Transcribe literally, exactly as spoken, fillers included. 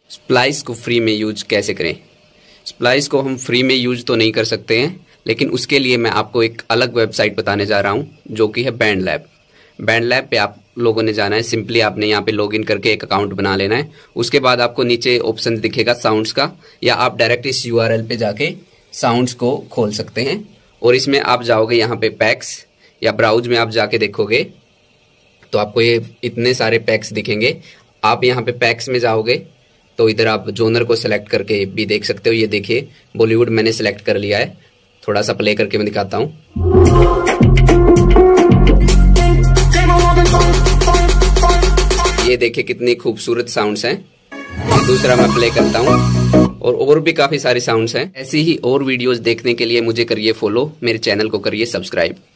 Splice को free में use कैसे करें। स्प्लाइस को हम फ्री में यूज तो नहीं कर सकते हैं, लेकिन उसके लिए मैं आपको एक अलग वेबसाइट बताने जा रहा हूँ जो कि है बैंड लैब। बैंड लैब पे आप लोगों ने जाना है। सिंपली आपने यहाँ पे लॉगिन करके एक अकाउंट बना लेना है। उसके बाद आपको नीचे ऑप्शन दिखेगा साउंड्स का, या आप डायरेक्ट इस यूआरएल पे जाके साउंड्स को खोल सकते हैं। और इसमें आप जाओगे यहाँ पे पैक्स या ब्राउज में आप जाके देखोगे तो आपको ये इतने सारे पैक्स दिखेंगे। आप यहाँ पे पैक्स में जाओगे तो इधर आप जोनर को सिलेक्ट करके भी देख सकते हो। ये देखिए बॉलीवुड मैंने सिलेक्ट कर लिया है। थोड़ा सा प्ले करके मैं दिखाता हूँ। ये देखिए कितनी खूबसूरत साउंड्स हैं। दूसरा मैं प्ले करता हूँ और और भी काफी सारे साउंड्स हैं। ऐसी ही और वीडियोस देखने के लिए मुझे करिए फॉलो, मेरे चैनल को करिए सब्सक्राइब।